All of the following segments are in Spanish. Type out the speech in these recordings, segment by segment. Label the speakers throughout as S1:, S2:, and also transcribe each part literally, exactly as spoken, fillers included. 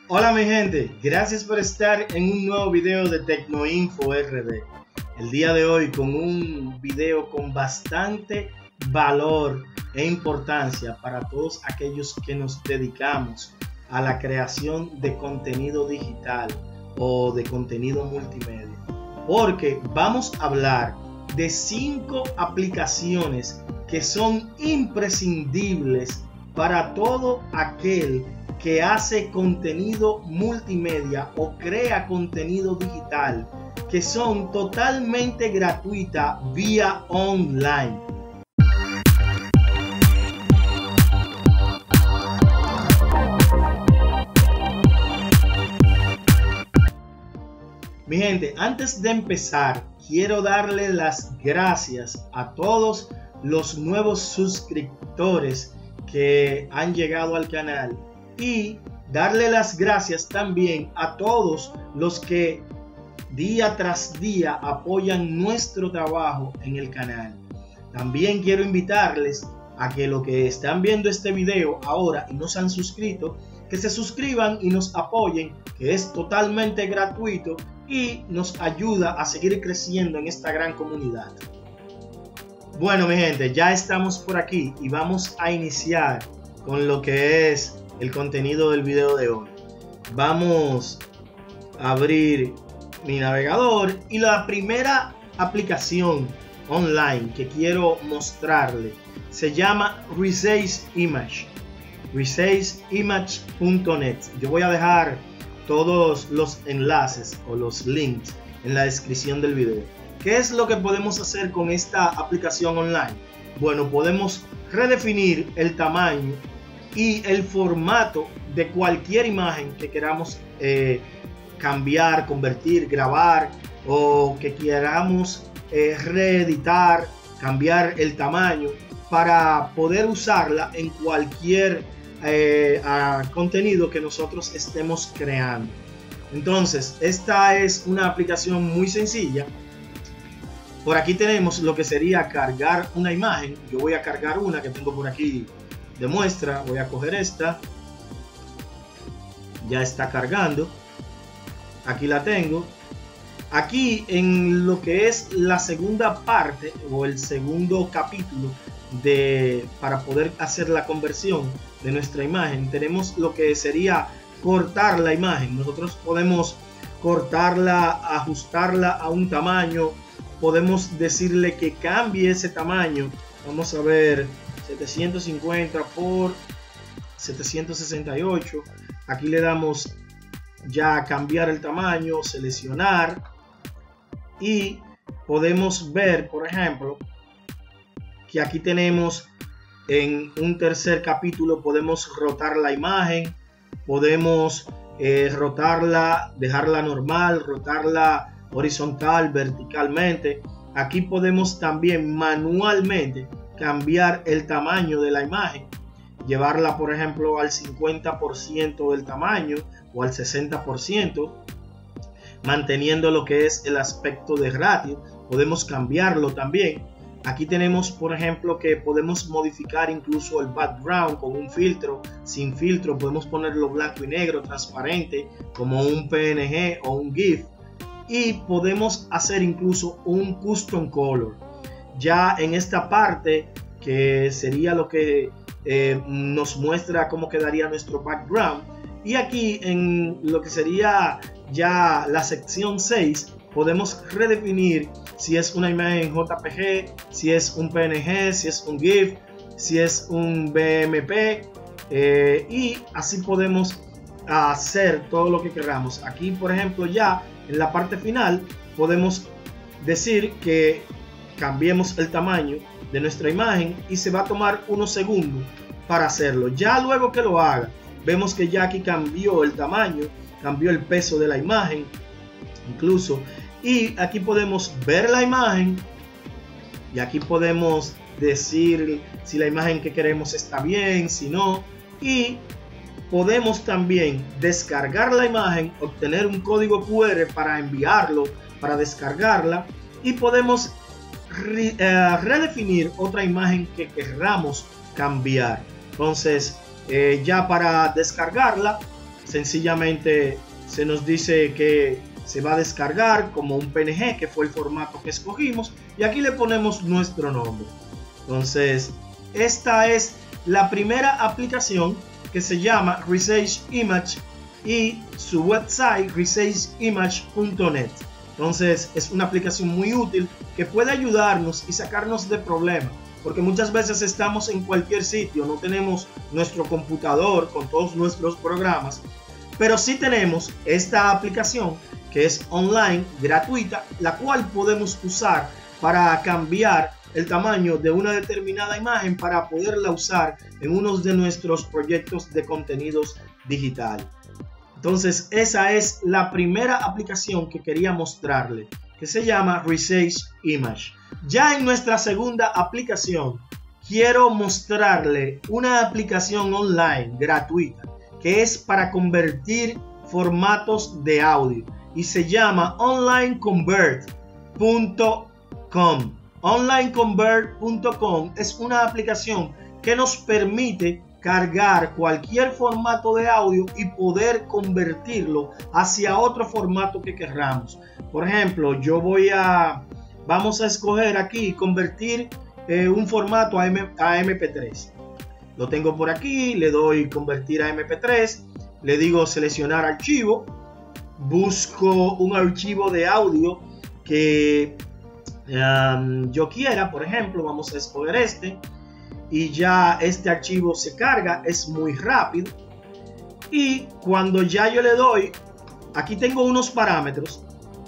S1: Hola mi gente, gracias por estar en un nuevo video de Tecnoinfo R D. El día de hoy con un video con bastante valor e importancia para todos aquellos que nos dedicamos a la creación de contenido digital o de contenido multimedia. Porque vamos a hablar de cinco aplicaciones que son imprescindibles para todo aquel que hace contenido multimedia o crea contenido digital, que son totalmente gratuitas vía online. Mi gente, antes de empezar, quiero darle las gracias a todos los nuevos suscriptores que han llegado al canal y darle las gracias también a todos los que día tras día apoyan nuestro trabajo en el canal. También quiero invitarles a que los que están viendo este video ahora y no se han suscrito, que se suscriban y nos apoyen, que es totalmente gratuito y nos ayuda a seguir creciendo en esta gran comunidad. Bueno mi gente, ya estamos por aquí y vamos a iniciar con lo que es el contenido del video de hoy. Vamos a abrir mi navegador y la primera aplicación online que quiero mostrarle se llama Resize Image, resize image punto net. Yo voy a dejar todos los enlaces o los links en la descripción del video. ¿Qué es lo que podemos hacer con esta aplicación online? Bueno, podemos redefinir el tamaño y el formato de cualquier imagen que queramos eh, cambiar, convertir, grabar o que queramos eh, reeditar, cambiar el tamaño para poder usarla en cualquier eh, contenido que nosotros estemos creando. Entonces, esta es una aplicación muy sencilla. Por aquí tenemos lo que sería cargar una imagen. Yo voy a cargar una que tengo por aquí de muestra. Voy a coger esta, ya está cargando, aquí la tengo. Aquí en lo que es la segunda parte o el segundo capítulo de para poder hacer la conversión de nuestra imagen, tenemos lo que sería cortar la imagen. Nosotros podemos cortarla, ajustarla a un tamaño, podemos decirle que cambie ese tamaño. Vamos a ver, setecientos cincuenta por setecientos sesenta y ocho. Aquí le damos ya cambiar el tamaño, seleccionar y podemos ver, por ejemplo, que aquí tenemos en un tercer capítulo, podemos rotar la imagen, podemos eh, rotarla, dejarla normal, rotarla horizontal, verticalmente. Aquí podemos también manualmente cambiar el tamaño de la imagen, llevarla por ejemplo al cincuenta por ciento del tamaño o al sesenta por ciento, manteniendo lo que es el aspecto de ratio. Podemos cambiarlo también. Aquí tenemos por ejemplo que podemos modificar incluso el background con un filtro, sin filtro, podemos ponerlo blanco y negro, transparente, como un P N G o un GIF, y podemos hacer incluso un custom color. Ya en esta parte, que sería lo que eh, nos muestra cómo quedaría nuestro background, y aquí en lo que sería ya la sección seis, podemos redefinir si es una imagen J P G, si es un P N G, si es un GIF, si es un B M P, eh, y así podemos hacer todo lo que queramos. Aquí por ejemplo ya en la parte final podemos decir que cambiemos el tamaño de nuestra imagen y se va a tomar unos segundos para hacerlo. Ya luego que lo haga, vemos que ya aquí cambió el tamaño, cambió el peso de la imagen incluso, y aquí podemos ver la imagen y aquí podemos decir si la imagen que queremos está bien, si no, y podemos también descargar la imagen, obtener un código Q R para enviarlo, para descargarla, y podemos re, eh, redefinir otra imagen que queramos cambiar. Entonces eh, ya para descargarla sencillamente se nos dice que se va a descargar como un P N G, que fue el formato que escogimos, y aquí le ponemos nuestro nombre. Entonces, esta es la primera aplicación, que se llama Resage Image, y su website resage image punto net. Entonces es una aplicación muy útil que puede ayudarnos y sacarnos de problemas, porque muchas veces estamos en cualquier sitio, no tenemos nuestro computador con todos nuestros programas, pero sí tenemos esta aplicación que es online, gratuita, la cual podemos usar para cambiar el tamaño de una determinada imagen para poderla usar en uno de nuestros proyectos de contenidos digital. Entonces esa es la primera aplicación que quería mostrarle, que se llama Resage Image. Ya en nuestra segunda aplicación quiero mostrarle una aplicación online gratuita que es para convertir formatos de audio y se llama online convert punto com. online convert punto com es una aplicación que nos permite cargar cualquier formato de audio y poder convertirlo hacia otro formato que queramos. Por ejemplo, yo voy a vamos a escoger aquí convertir eh, un formato a, M, a M P tres. Lo tengo por aquí, le doy convertir a M P tres, le digo seleccionar archivo, busco un archivo de audio que um, yo quiera. Por ejemplo, vamos a escoger este. Y ya este archivo se carga, es muy rápido. Y cuando ya yo le doy, aquí tengo unos parámetros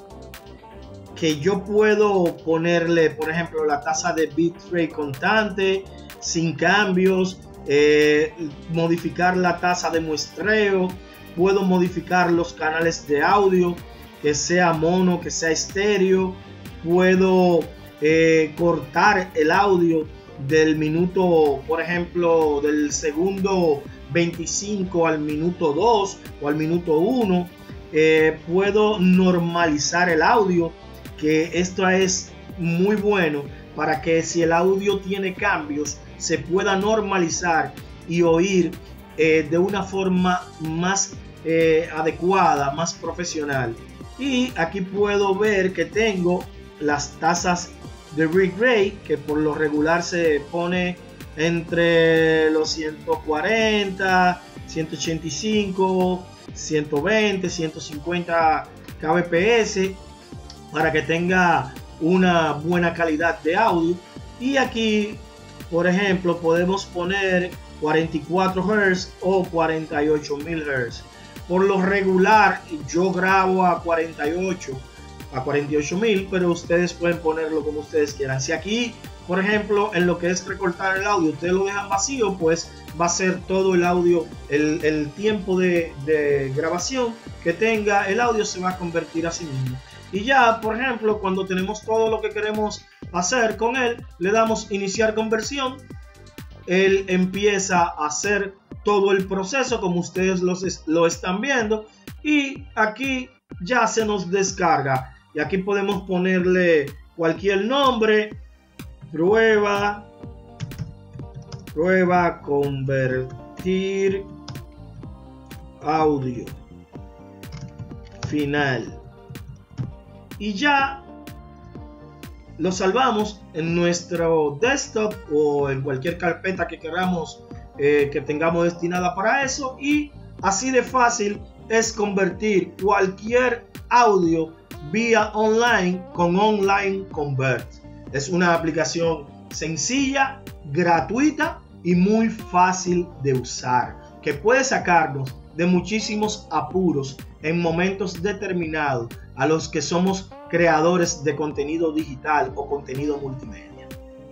S1: que yo puedo ponerle, por ejemplo, la tasa de bitrate constante, sin cambios, eh, modificar la tasa de muestreo, puedo modificar los canales de audio, que sea mono, que sea estéreo, puedo eh, cortar el audio del minuto, por ejemplo, del segundo veinticinco al minuto dos o al minuto uno. Eh, puedo normalizar el audio, que esto es muy bueno para que si el audio tiene cambios se pueda normalizar y oír eh, de una forma más eh, adecuada, más profesional. Y aquí puedo ver que tengo las tasas de bitrate, que por lo regular se pone entre los ciento cuarenta, ciento ochenta y cinco, ciento veinte, ciento cincuenta kbps para que tenga una buena calidad de audio. Y aquí, por ejemplo, podemos poner cuarenta y cuatro hertz o cuarenta y ocho mil hertz. Por lo regular yo grabo a cuarenta y ocho a cuarenta y ocho mil, pero ustedes pueden ponerlo como ustedes quieran. Si aquí, por ejemplo, en lo que es recortar el audio, ustedes lo dejan vacío, pues va a ser todo el audio, el, el tiempo de, de grabación que tenga el audio se va a convertir a sí mismo. Y ya, por ejemplo, cuando tenemos todo lo que queremos hacer con él, le damos iniciar conversión. Él empieza a hacer todo el proceso como ustedes los, lo están viendo, y aquí ya se nos descarga. Y aquí podemos ponerle cualquier nombre, prueba, prueba convertir audio final. Y ya lo salvamos en nuestro desktop o en cualquier carpeta que queramos eh, que tengamos destinada para eso. Y así de fácil es convertir cualquier audio vía online con Online Convert. Es una aplicación sencilla, gratuita y muy fácil de usar, que puede sacarnos de muchísimos apuros en momentos determinados a los que somos creadores de contenido digital o contenido multimedia.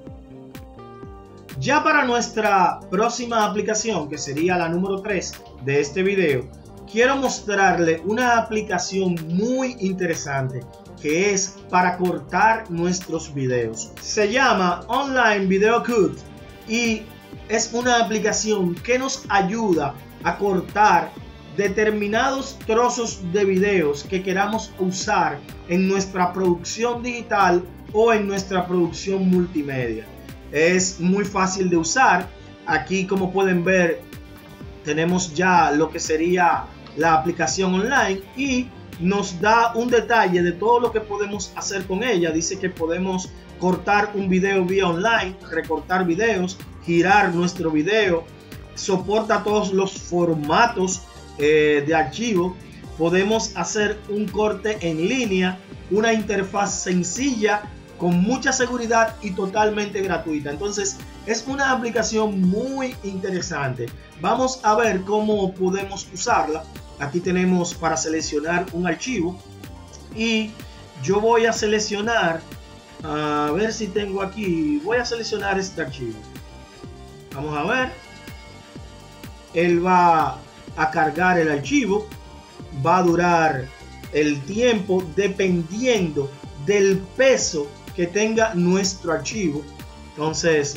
S1: Ya para nuestra próxima aplicación, que sería la número tres de este video, quiero mostrarle una aplicación muy interesante que es para cortar nuestros videos. Se llama Online Video Cut y es una aplicación que nos ayuda a cortar determinados trozos de videos que queramos usar en nuestra producción digital o en nuestra producción multimedia. Es muy fácil de usar. Aquí, como pueden ver, tenemos ya lo que sería la aplicación online y nos da un detalle de todo lo que podemos hacer con ella. Dice que podemos cortar un video vía online, recortar videos, girar nuestro video, soporta todos los formatos eh, de archivo. Podemos hacer un corte en línea, una interfaz sencilla con mucha seguridad y totalmente gratuita. Entonces es una aplicación muy interesante. Vamos a ver cómo podemos usarla. Aquí tenemos para seleccionar un archivo y yo voy a seleccionar, a ver si tengo aquí, voy a seleccionar este archivo. Vamos a ver, él va a cargar el archivo, va a durar el tiempo dependiendo del peso que tenga nuestro archivo. Entonces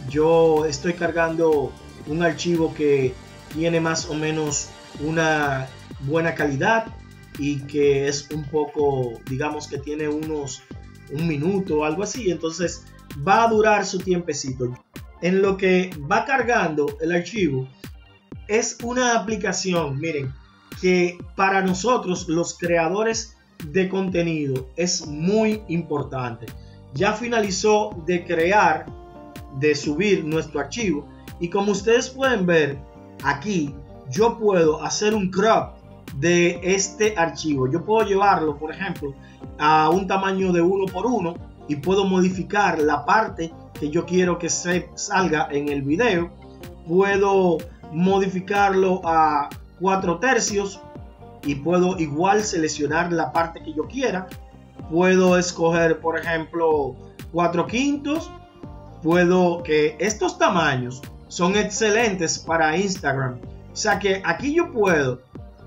S1: yo estoy cargando un archivo que tiene más o menos una buena calidad y que es un poco, digamos que tiene unos un minuto o algo así. Entonces va a durar su tiempecito. En lo que va cargando el archivo, es una aplicación, miren, que para nosotros los creadores de contenido es muy importante. Ya finalizó de crear, de subir nuestro archivo y como ustedes pueden ver aquí, yo puedo hacer un crop de este archivo. Yo puedo llevarlo, por ejemplo, a un tamaño de uno por uno y puedo modificar la parte que yo quiero que se salga en el video. Puedo modificarlo a cuatro tercios y puedo igual seleccionar la parte que yo quiera. Puedo escoger, por ejemplo, cuatro quintos. Puedo que estos tamaños son excelentes para Instagram. O sea que aquí yo puedo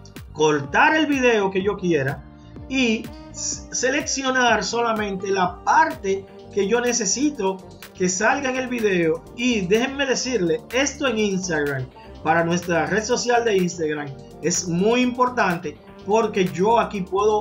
S1: cortar el video que yo quiera y seleccionar solamente la parte que yo necesito que salga en el video. Y déjenme decirle, esto en Instagram, para nuestra red social de Instagram, es muy importante porque yo aquí puedo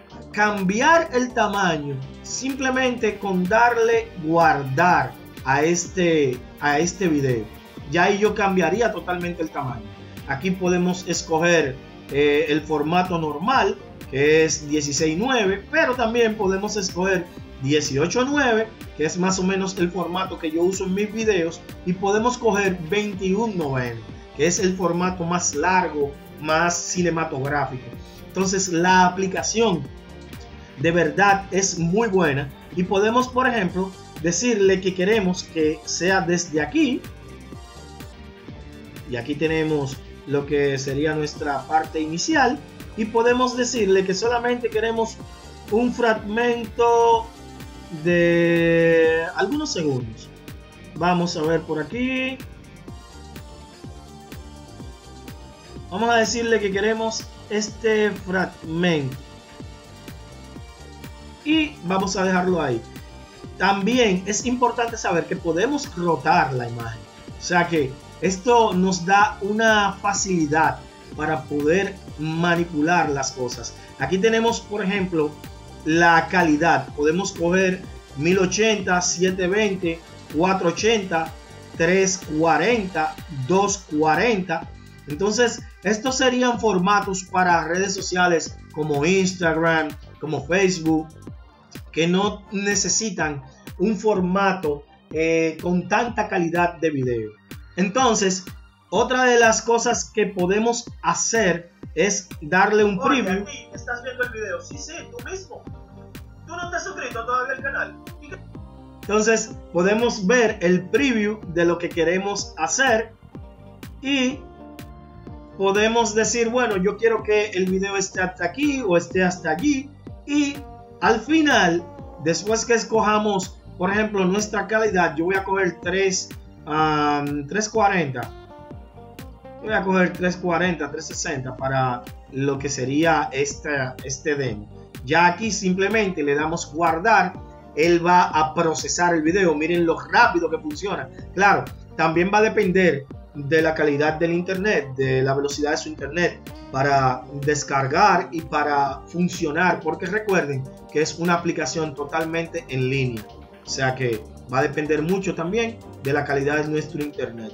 S1: cambiar el tamaño simplemente con darle guardar a este, a este video. Ya ahí yo cambiaría totalmente el tamaño. Aquí podemos escoger eh, el formato normal, que es dieciséis nueve, pero también podemos escoger dieciocho nueve, que es más o menos el formato que yo uso en mis videos, y podemos coger veintiuno noventa, que es el formato más largo, más cinematográfico. Entonces la aplicación de verdad es muy buena y podemos, por ejemplo, decirle que queremos que sea desde aquí, y aquí tenemos lo que sería nuestra parte inicial, y podemos decirle que solamente queremos un fragmento de algunos segundos. Vamos a ver por aquí, vamos a decirle que queremos este fragmento y vamos a dejarlo ahí. También es importante saber que podemos rotar la imagen, o sea que esto nos da una facilidad para poder manipular las cosas. Aquí tenemos, por ejemplo, la calidad. Podemos coger mil ochenta, setecientos veinte, cuatrocientos ochenta, trescientos cuarenta, doscientos cuarenta. Entonces, estos serían formatos para redes sociales como Instagram, como Facebook, que no necesitan un formato eh, con tanta calidad de video. Entonces, otra de las cosas que podemos hacer es darle un
S2: Oye,
S1: preview.
S2: aquí, ¿estás viendo el video? Sí, sí, tú mismo. ¿Tú no te has suscrito todavía al canal?
S1: Entonces, podemos ver el preview de lo que queremos hacer y podemos decir, bueno, yo quiero que el video esté hasta aquí o esté hasta allí, y al final, después que escojamos, por ejemplo, nuestra calidad, yo voy a coger tres, um, trescientos cuarenta. Voy a coger trescientos cuarenta, trescientos sesenta para lo que sería esta, este demo. Ya aquí simplemente le damos guardar. Él va a procesar el video. Miren lo rápido que funciona. Claro, también va a depender de la calidad del internet, de la velocidad de su internet para descargar y para funcionar, porque recuerden que es una aplicación totalmente en línea, o sea que va a depender mucho también de la calidad de nuestro internet.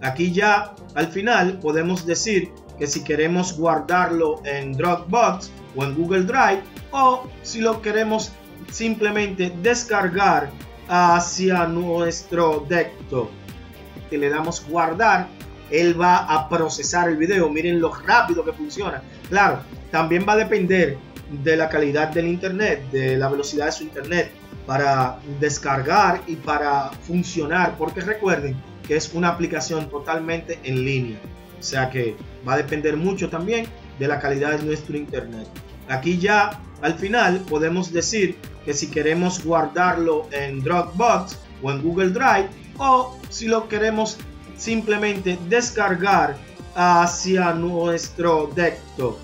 S1: Aquí ya al final podemos decir que si queremos guardarlo en Dropbox o en Google Drive, o si lo queremos simplemente descargar hacia nuestro desktop. Que le damos guardar, él va a procesar el video. Miren lo rápido que funciona. Claro, también va a depender de la calidad del internet, de la velocidad de su internet para descargar y para funcionar, porque recuerden que es una aplicación totalmente en línea, o sea que va a depender mucho también de la calidad de nuestro internet. Aquí ya al final podemos decir que si queremos guardarlo en Dropbox o en Google Drive, o si lo queremos simplemente descargar hacia nuestro desktop.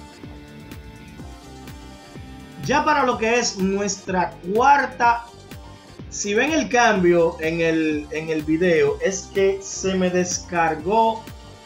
S1: Ya para lo que es nuestra cuarta, si ven el cambio en el, en el video, es que se me descargó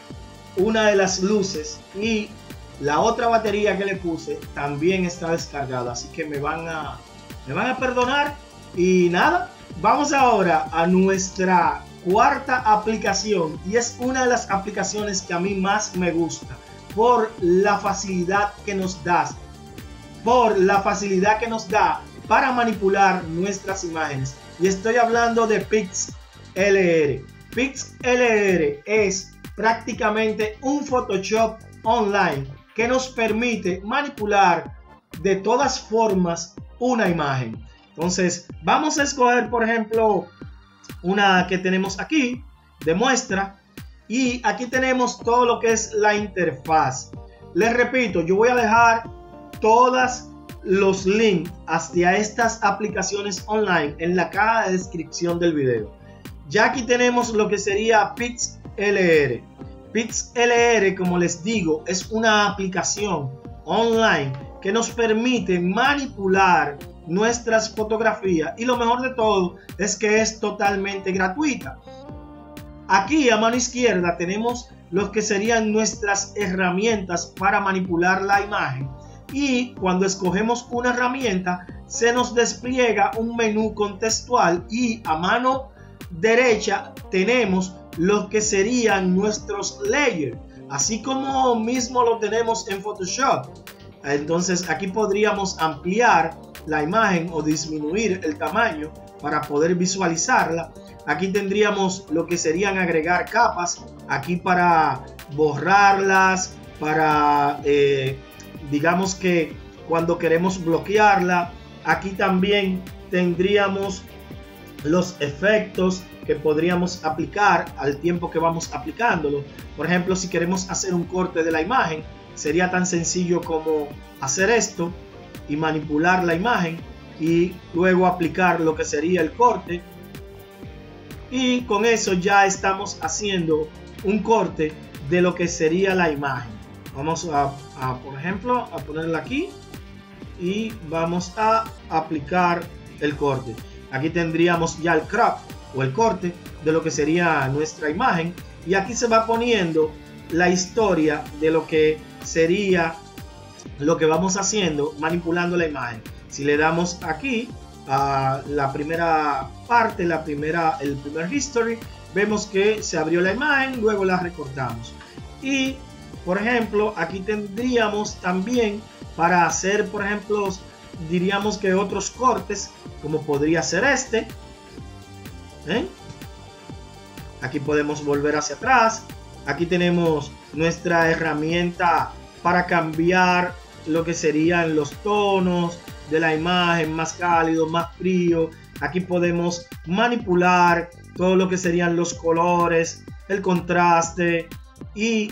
S1: una de las luces y la otra batería que le puse también está descargada, así que me van a, me van a perdonar. Y nada, vamos ahora a nuestra cuarta aplicación, y es una de las aplicaciones que a mí más me gusta por la facilidad que nos da, por la facilidad que nos da para manipular nuestras imágenes, y estoy hablando de PixLR. PixLR es prácticamente un Photoshop online que nos permite manipular de todas formas una imagen. Entonces vamos a escoger, por ejemplo, una que tenemos aquí de muestra, y aquí tenemos todo lo que es la interfaz. Les repito, yo voy a dejar todos los links hacia estas aplicaciones online en la caja de descripción del video. Ya aquí tenemos lo que sería PixLR. PixLR, como les digo, es una aplicación online que nos permite manipular nuestras fotografías, y lo mejor de todo es que es totalmente gratuita. Aquí a mano izquierda tenemos lo que serían nuestras herramientas para manipular la imagen, y cuando escogemos una herramienta se nos despliega un menú contextual, y a mano derecha tenemos lo que serían nuestros layers, así como mismo lo tenemos en Photoshop. Entonces aquí podríamos ampliar la imagen o disminuir el tamaño para poder visualizarla. Aquí tendríamos lo que serían agregar capas, aquí para borrarlas, para eh, digamos que cuando queremos bloquearla. Aquí también tendríamos los efectos que podríamos aplicar al tiempo que vamos aplicándolo. Por ejemplo, si queremos hacer un corte de la imagen, sería tan sencillo como hacer esto y manipular la imagen y luego aplicar lo que sería el corte, y con eso ya estamos haciendo un corte de lo que sería la imagen. Vamos a, a por ejemplo a ponerla aquí y vamos a aplicar el corte. Aquí tendríamos ya el crop o el corte de lo que sería nuestra imagen, y aquí se va poniendo la historia de lo que sería lo que vamos haciendo manipulando la imagen. Si le damos aquí a la primera parte, la primera, el primer history, vemos que se abrió la imagen, luego la recortamos. Y por ejemplo aquí tendríamos también para hacer, por ejemplo, diríamos que otros cortes, como podría ser este. ¿Eh? Aquí podemos volver hacia atrás. Aquí tenemos nuestra herramienta para cambiar lo que serían los tonos de la imagen, más cálido, más frío. Aquí podemos manipular todo lo que serían los colores, el contraste, y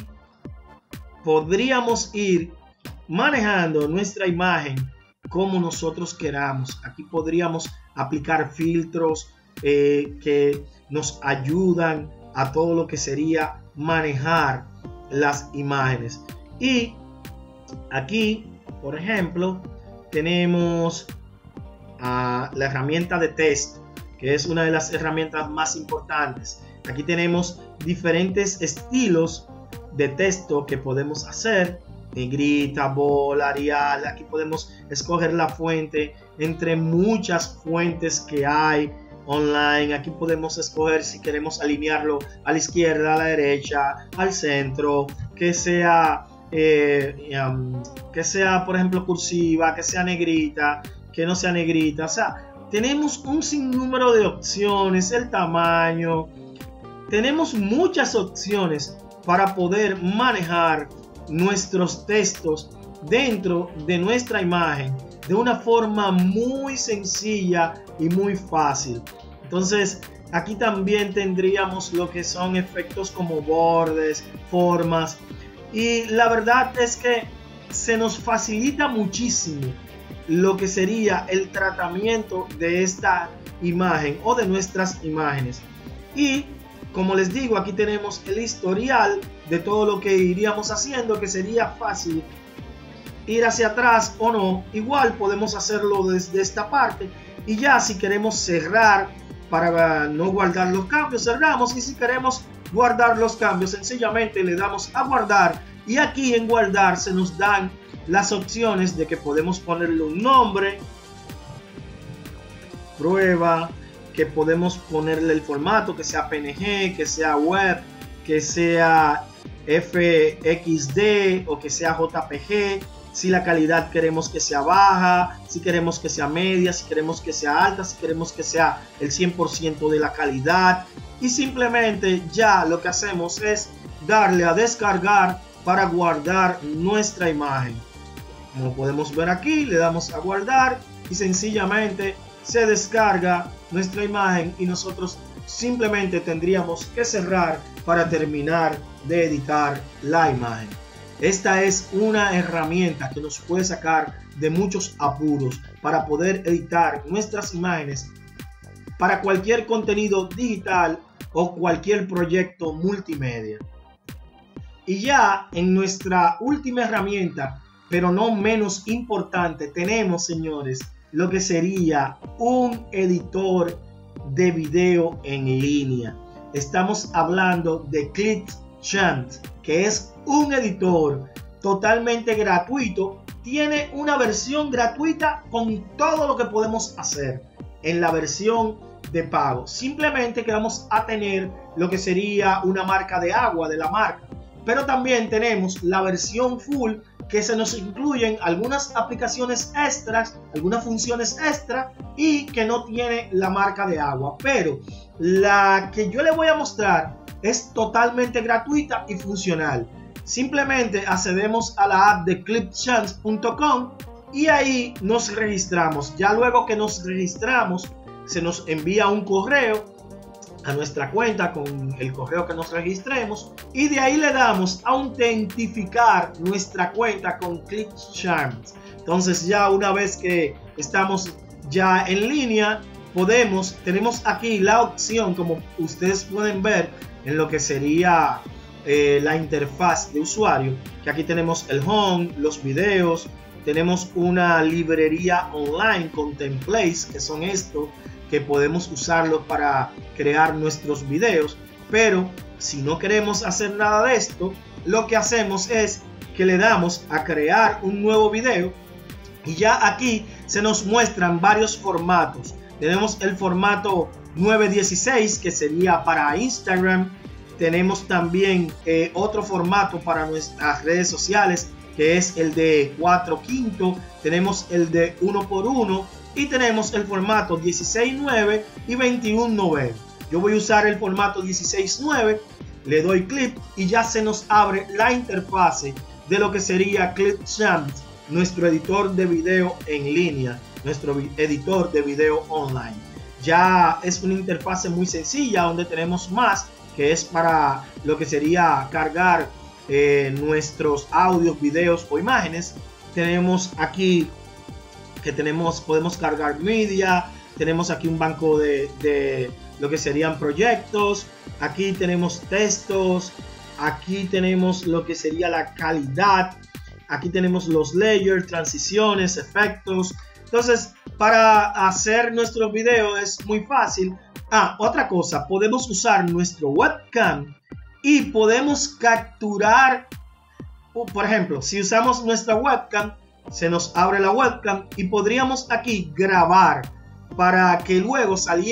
S1: podríamos ir manejando nuestra imagen como nosotros queramos. Aquí podríamos aplicar filtros eh, que nos ayudan a todo lo que sería manejar las imágenes. Y aquí, por ejemplo, tenemos uh, la herramienta de texto, que es una de las herramientas más importantes. Aquí tenemos diferentes estilos de texto que podemos hacer: negrita, bola, Arial. Aquí podemos escoger la fuente entre muchas fuentes que hay. online. Aquí podemos escoger si queremos alinearlo a la izquierda, a la derecha, al centro, que sea, eh, um, que sea por ejemplo cursiva, que sea negrita, que no sea negrita. O sea, tenemos un sinnúmero de opciones, el tamaño. Tenemos muchas opciones para poder manejar nuestros textos dentro de nuestra imagen de una forma muy sencilla y muy fácil. Entonces aquí también tendríamos lo que son efectos como bordes, formas, y la verdad es que se nos facilita muchísimo lo que sería el tratamiento de esta imagen o de nuestras imágenes. Y como les digo, aquí tenemos el historial de todo lo que iríamos haciendo, que sería fácil ir hacia atrás o no. Igual podemos hacerlo desde esta parte, y ya si queremos cerrar para no guardar los cambios, cerramos, y si queremos guardar los cambios, sencillamente le damos a guardar, y aquí en guardar se nos dan las opciones de que podemos ponerle un nombre, prueba, que podemos ponerle el formato, que sea P N G, que sea web, que sea F X D o que sea J P G. Si la calidad queremos que sea baja, si queremos que sea media, si queremos que sea alta, si queremos que sea el cien por ciento de la calidad. Y simplemente ya lo que hacemos es darle a descargar para guardar nuestra imagen. Como podemos ver aquí, le damos a guardar y sencillamente se descarga nuestra imagen, y nosotros simplemente tendríamos que cerrar para terminar de editar la imagen. Esta es una herramienta que nos puede sacar de muchos apuros para poder editar nuestras imágenes para cualquier contenido digital o cualquier proyecto multimedia. Y ya en nuestra última herramienta, pero no menos importante, tenemos, señores, lo que sería un editor de video en línea. Estamos hablando de Clipchamp, que es un editor totalmente gratuito. Tiene una versión gratuita con todo lo que podemos hacer. En la versión de pago, simplemente que vamos a tener lo que sería una marca de agua de la marca, pero también tenemos la versión full, que se nos incluyen algunas aplicaciones extras, algunas funciones extra, y que no tiene la marca de agua. Pero la que yo le voy a mostrar es totalmente gratuita y funcional. Simplemente accedemos a la app de clipchamp punto com y ahí nos registramos. Ya luego que nos registramos, se nos envía un correo a nuestra cuenta con el correo que nos registremos, y de ahí le damos a autentificar nuestra cuenta con Clipchamp. Entonces ya una vez que estamos ya en línea, podemos, tenemos aquí la opción, como ustedes pueden ver en lo que sería eh, la interfaz de usuario, que aquí tenemos el home, los videos, tenemos una librería online con templates, que son estos que podemos usarlo para crear nuestros videos. Pero si no queremos hacer nada de esto, lo que hacemos es que le damos a crear un nuevo video, y ya aquí se nos muestran varios formatos. Tenemos el formato nueve dieciséis, que sería para Instagram. Tenemos también eh, otro formato para nuestras redes sociales, que es el de cuatro quinto. Tenemos el de uno por uno, y tenemos el formato dieciséis nueve y veintiuno nueve. Yo voy a usar el formato dieciséis nueve, le doy clic y ya se nos abre la interfase de lo que sería Clipchamp, nuestro editor de video en línea, nuestro editor de video online. Ya es una interfase muy sencilla, donde tenemos más, que es para lo que sería cargar eh, nuestros audios, videos o imágenes. Tenemos aquí que tenemos, podemos cargar media, tenemos aquí un banco de, de lo que serían proyectos, aquí tenemos textos, aquí tenemos lo que sería la calidad, aquí tenemos los layers, transiciones, efectos. Entonces, para hacer nuestro video es muy fácil. Ah, otra cosa, podemos usar nuestro webcam y podemos capturar, por ejemplo, si usamos nuestra webcam, se nos abre la webcam y podríamos aquí grabar para que luego saliera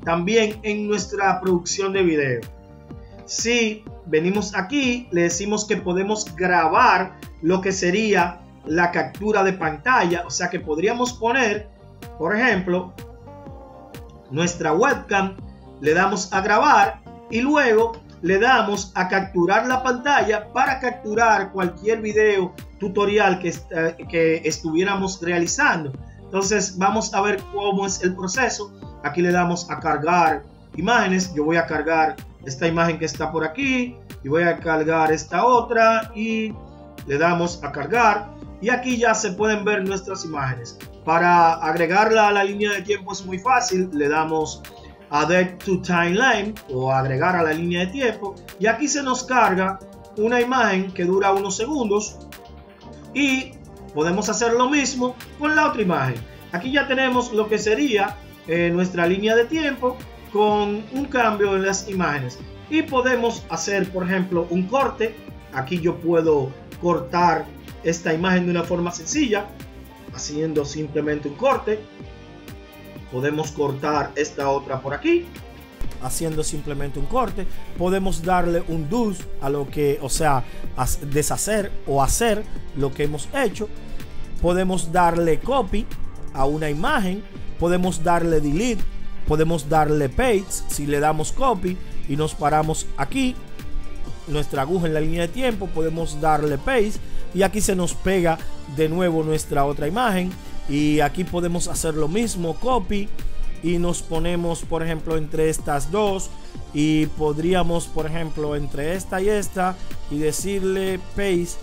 S1: también en nuestra producción de video. Si venimos aquí, le decimos que podemos grabar lo que sería la captura de pantalla, o sea que podríamos poner, por ejemplo, nuestra webcam, le damos a grabar y luego le damos a capturar la pantalla para capturar cualquier video tutorial que, uh, que estuviéramos realizando. Entonces vamos a ver cómo es el proceso. Aquí le damos a cargar imágenes. Yo voy a cargar esta imagen que está por aquí y voy a cargar esta otra y le damos a cargar y aquí ya se pueden ver nuestras imágenes. Para agregarla a la línea de tiempo es muy fácil. Le damos Add to Timeline o agregar a la línea de tiempo y aquí se nos carga una imagen que dura unos segundos y podemos hacer lo mismo con la otra imagen. Aquí ya tenemos lo que sería eh, nuestra línea de tiempo con un cambio en las imágenes y podemos hacer, por ejemplo, un corte. Aquí yo puedo cortar esta imagen de una forma sencilla haciendo simplemente un corte. Podemos cortar esta otra por aquí haciendo simplemente un corte. Podemos darle un do a lo que, o sea, deshacer o hacer lo que hemos hecho. Podemos darle copy a una imagen. Podemos darle delete. Podemos darle paste. Si le damos copy y nos paramos aquí, nuestra aguja en la línea de tiempo, podemos darle paste y aquí se nos pega de nuevo nuestra otra imagen. Y aquí podemos hacer lo mismo, copy, y nos ponemos, por ejemplo, entre estas dos y podríamos, por ejemplo, entre esta y esta y decirle paste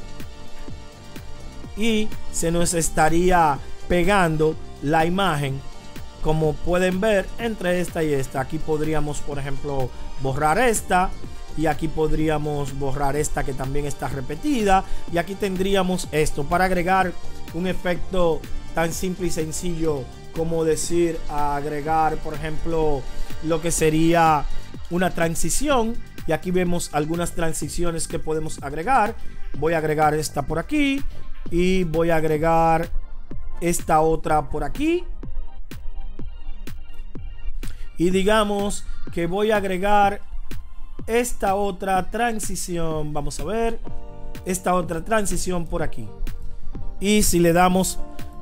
S1: y se nos estaría pegando la imagen, como pueden ver, entre esta y esta. Aquí podríamos, por ejemplo, borrar esta y aquí podríamos borrar esta que también está repetida y aquí tendríamos esto para agregar un efecto tan simple y sencillo como decir agregar, por ejemplo, lo que sería una transición. Y aquí vemos algunas transiciones que podemos agregar. Voy a agregar esta por aquí y voy a agregar esta otra por aquí. Y digamos que voy a agregar esta otra transición. Vamos a ver esta otra transición por aquí. Y si le damos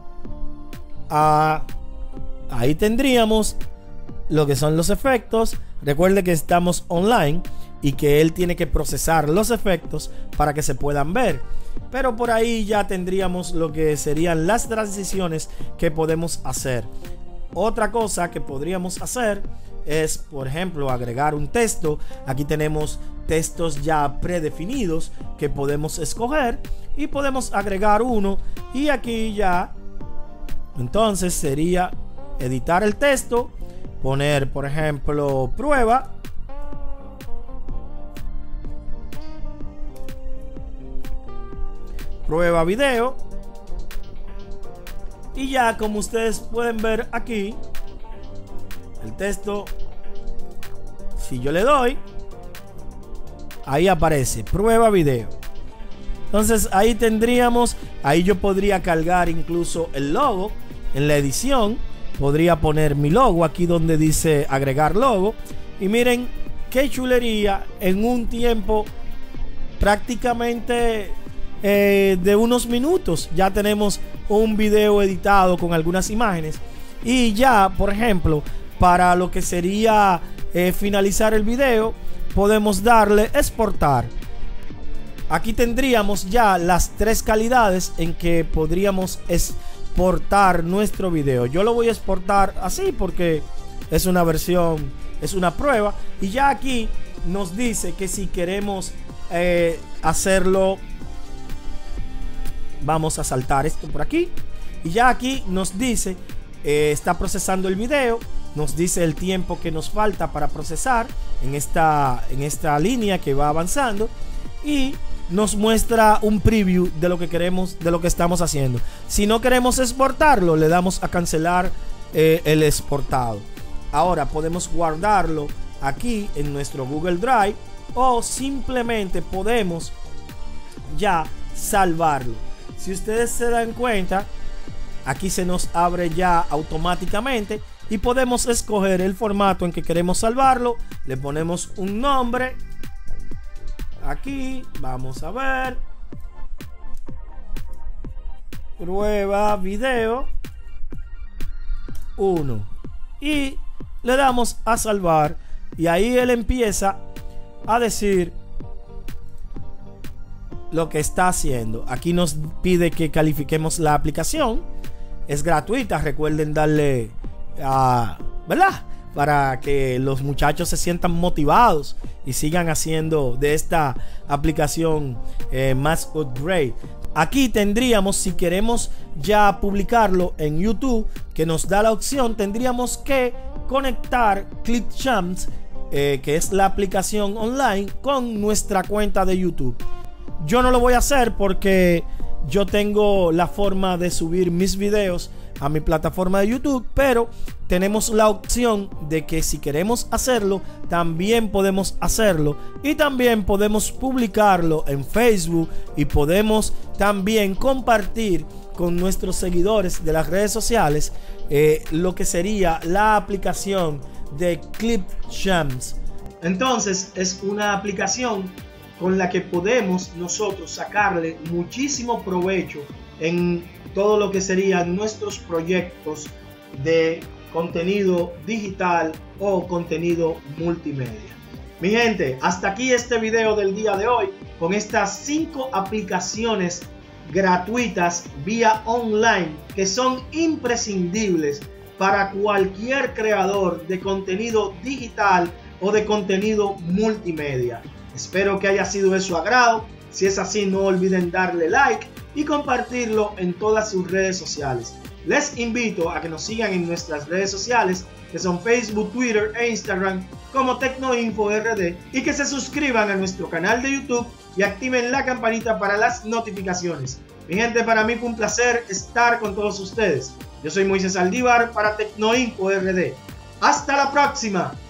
S1: a ahí tendríamos lo que son los efectos. Recuerde que estamos online y que él tiene que procesar los efectos para que se puedan ver, pero por ahí ya tendríamos lo que serían las transiciones que podemos hacer. Otra cosa que podríamos hacer es, por ejemplo, agregar un texto. Aquí tenemos textos ya predefinidos que podemos escoger y podemos agregar uno y aquí ya entonces sería editar el texto, poner, por ejemplo, prueba, prueba video y ya como ustedes pueden ver aquí el texto, si yo le doy, ahí aparece prueba video. Entonces ahí tendríamos, ahí yo podría cargar incluso el logo. En la edición podría poner mi logo aquí donde dice agregar logo y miren qué chulería, en un tiempo prácticamente eh, de unos minutos ya tenemos un video editado con algunas imágenes. Y ya, por ejemplo, para lo que sería eh, finalizar el video, podemos darle exportar. Aquí tendríamos ya las tres calidades en que podríamos exportar nuestro video. Yo lo voy a exportar así porque es una versión, es una prueba. Y ya aquí nos dice que si queremos eh, hacerlo, vamos a saltar esto por aquí. Y ya aquí nos dice, eh, está procesando el video. Nos dice el tiempo que nos falta para procesar en esta, en esta línea que va avanzando. Y nos muestra un preview de lo que queremos, de lo que estamos haciendo. Si no queremos exportarlo, le damos a cancelar eh, el exportado. Ahora podemos guardarlo aquí en nuestro Google Drive o simplemente podemos ya salvarlo. Si ustedes se dan cuenta, aquí se nos abre ya automáticamente y podemos escoger el formato en que queremos salvarlo. Le ponemos un nombre. Aquí vamos a ver, prueba video uno, y le damos a salvar, y ahí él empieza a decir lo que está haciendo. Aquí nos pide que califiquemos la aplicación. Es gratuita, recuerden darle a, ¿verdad?, para que los muchachos se sientan motivados y sigan haciendo de esta aplicación eh, más upgrade. Aquí tendríamos, si queremos ya publicarlo en YouTube, que nos da la opción, tendríamos que conectar Clipchamps, eh, que es la aplicación online, con nuestra cuenta de YouTube. Yo no lo voy a hacer porque yo tengo la forma de subir mis videos a mi plataforma de YouTube, pero tenemos la opción de que si queremos hacerlo, también podemos hacerlo, y también podemos publicarlo en Facebook, y podemos también compartir con nuestros seguidores de las redes sociales eh, lo que sería la aplicación de Clipchamps. Entonces es una aplicación con la que podemos nosotros sacarle muchísimo provecho en todo lo que serían nuestros proyectos de contenido digital o contenido multimedia. Mi gente, hasta aquí este video del día de hoy con estas cinco aplicaciones gratuitas vía online que son imprescindibles para cualquier creador de contenido digital o de contenido multimedia. Espero que haya sido de su agrado. Si es así, no olviden darle like y compartirlo en todas sus redes sociales. Les invito a que nos sigan en nuestras redes sociales, que son Facebook, Twitter e Instagram, como Tecnoinfo R D, y que se suscriban a nuestro canal de YouTube y activen la campanita para las notificaciones. Mi gente, para mí fue un placer estar con todos ustedes. Yo soy Moisés Aldívar para Tecnoinfo R D. ¡Hasta la próxima!